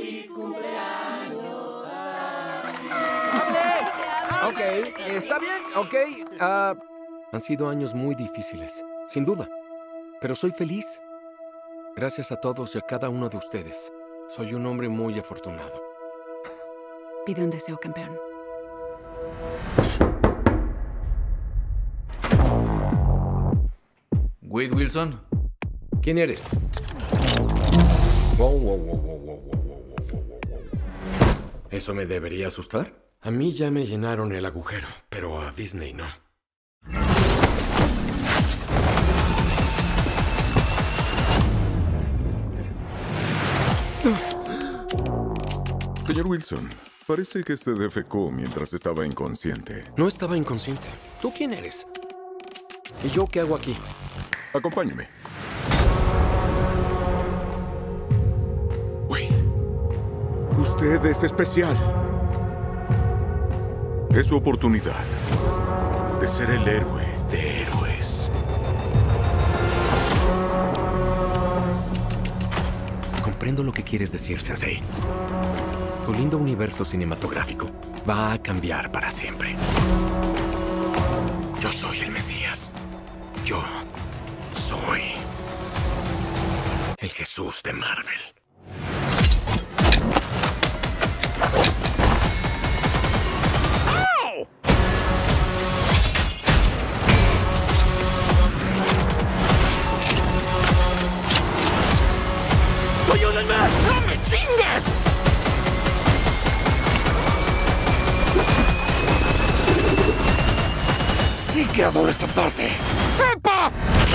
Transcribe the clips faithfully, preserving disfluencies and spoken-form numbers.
Feliz cumpleaños. Ok, está bien, ok. Ah, han sido años muy difíciles, sin duda. Pero soy feliz. Gracias a todos y a cada uno de ustedes. Soy un hombre muy afortunado. Pide un deseo, campeón. Wade Wilson. ¿Quién eres? Wow, wow, wow, wow, wow, wow, wow, wow, wow. ¿Eso me debería asustar? A mí ya me llenaron el agujero, pero a Disney no. Señor Wilson, parece que se defecó mientras estaba inconsciente. No estaba inconsciente. ¿Tú quién eres? ¿Y yo qué hago aquí? Acompáñeme. Wade, usted es especial. Es su oportunidad de ser el héroe de héroes. Comprendo lo que quieres decir, Sensei. Tu lindo universo cinematográfico va a cambiar para siempre. Yo soy el Mesías. Yo soy el Jesús de Marvel. ¡Au! ¡Ayúdenme! ¡No me chingues! ¡Sí que adoro esta parte! ¡Epa!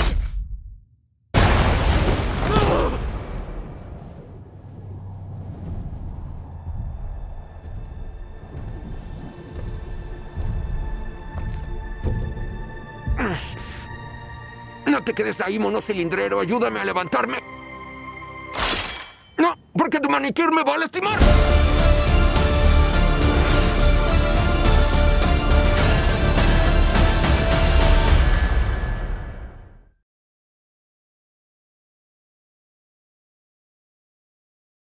No te quedes ahí, mono cilindrero. Ayúdame a levantarme. No, porque tu manicure me va a lastimar.